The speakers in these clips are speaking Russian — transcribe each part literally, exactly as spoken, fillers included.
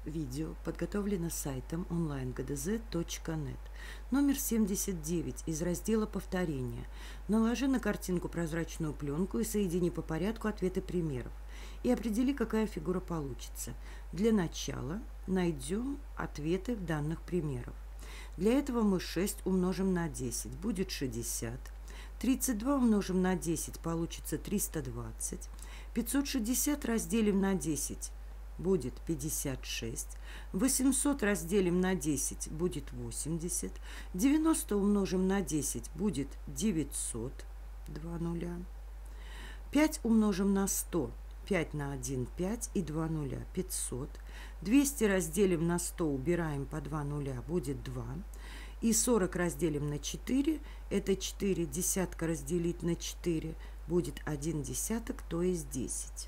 Видео подготовлено сайтом онлайн гэ дэ зэ точка нет. Номер семьдесят девять из раздела «Повторение». Наложи на картинку прозрачную пленку и соедини по порядку ответы примеров. И определи, какая фигура получится. Для начала найдем ответы в данных примеров. Для этого мы шесть умножим на десять, будет шестьдесят. тридцать два умножим на десять, получится триста двадцать. пятьсот шестьдесят разделим на десять, будет пятьдесят шесть. восемьсот разделим на десять, будет восемьдесят. девяносто умножим на десять, будет девятьсот. два нуля. пять умножим на сто. пять на один, пять и два нуля, пятьсот. двести разделим на сто, убираем по два нуля, будет два. И сорок разделим на четыре, это четыре. Десятка разделить на четыре, будет один десяток, то есть десять.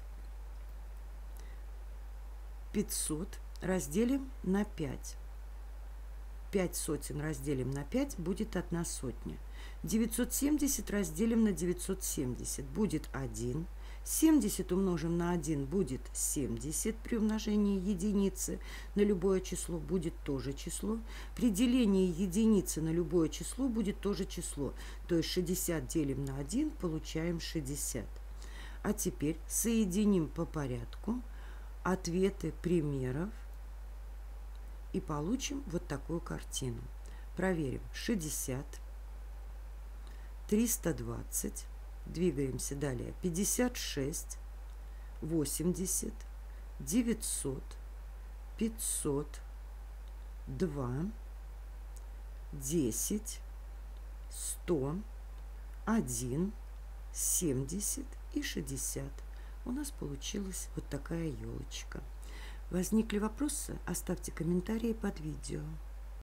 пятьсот разделим на пять. пять сотен разделим на пять, будет одна сотня. девятьсот семьдесят разделим на девятьсот семьдесят, будет один. семьдесят умножим на один, будет семьдесят. При умножении единицы на любое число будет тоже число. При делении единицы на любое число будет тоже число. То есть шестьдесят делим на один, получаем шестьдесят. А теперь соединим по порядку ответы примеров и получим вот такую картину. Проверим. шестьдесят, триста двадцать, двигаемся далее. пятьдесят шесть, восемьдесят, девятьсот, пятьсот, два, десять, сто, один, семьдесят и шестьдесят. У нас получилась вот такая елочка. Возникли вопросы? Оставьте комментарии под видео.